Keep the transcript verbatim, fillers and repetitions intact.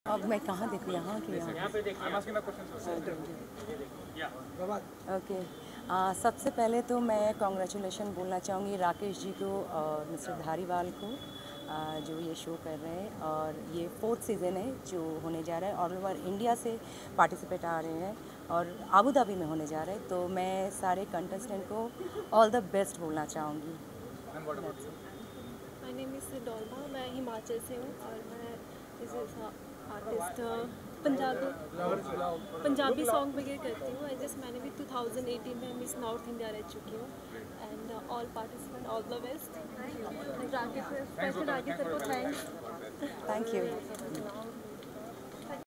अब मैं कहाँ देखूँ, यहाँ कि यहाँ? ओके। आ, सबसे पहले तो मैं कॉन्ग्रेचुलेशन बोलना चाहूँगी राकेश जी को और मिस्टर धारीवाल को, आ, जो ये शो कर रहे हैं। और ये फोर्थ सीज़न है जो होने जा रहा है, ऑल ओवर इंडिया से पार्टिसिपेट आ रहे हैं और आबू धाबी में होने जा रहे हैं। तो मैं सारे कंटेस्टेंट को ऑल द बेस्ट बोलना चाहूँगी। माय नेम इज़ डोल्मा, मैं हिमाचल से हूँ और मैं इस आर्टिस्ट पंजाबी पंजाबी सॉन्ग वगैरह करती हूँ। जस्ट मैंने भी टू थाउजेंड एटीन में मिस नॉर्थ इंडिया रह चुकी हूँ। And all participant all the best. Rakesh, special Rakesh sir को थैंक्स। Thank you.